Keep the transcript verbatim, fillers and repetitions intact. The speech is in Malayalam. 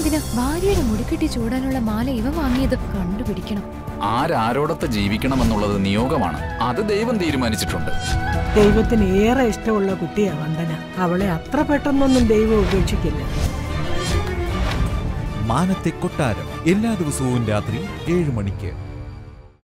എന്തിനാ ഭാര്യയുടെ മുടിക്കെട്ടി ചൂടാനുള്ള മാല ഇവ വാങ്ങിയത്? കണ്ടുപിടിക്കണം. ആരാരോടൊത്ത് ജീവിക്കണമെന്നുള്ളത് നിയോഗമാണ്. അത് ദൈവം തീരുമാനിച്ചിട്ടുണ്ട്. ദൈവത്തിന് ഏറെ ഇഷ്ടമുള്ള കുട്ടിയാ വന്ദന. അവളെ അത്ര പെട്ടെന്നൊന്നും ദൈവം ഉപേക്ഷിക്കില്ല. മാനത്തെ കൊട്ടാരം എല്ലാ ദിവസവും രാത്രി ഏഴ് മണിക്ക്.